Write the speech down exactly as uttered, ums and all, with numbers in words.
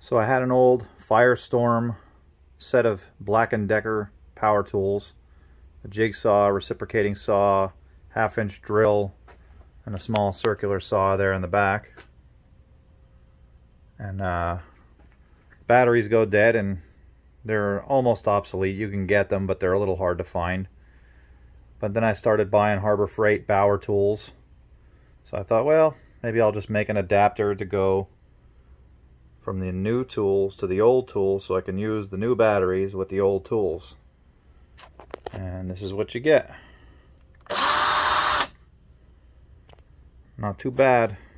So I had an old Firestorm set of Black Decker power tools, a jigsaw, reciprocating saw, half inch drill, and a small circular saw there in the back. And uh, batteries go dead and they're almost obsolete. You can get them, but they're a little hard to find. But then I started buying Harbor Freight Baur tools. So I thought, well, maybe I'll just make an adapter to go from the new tools to the old tools so I can use the new batteries with the old tools. And this is what you get. Not too bad.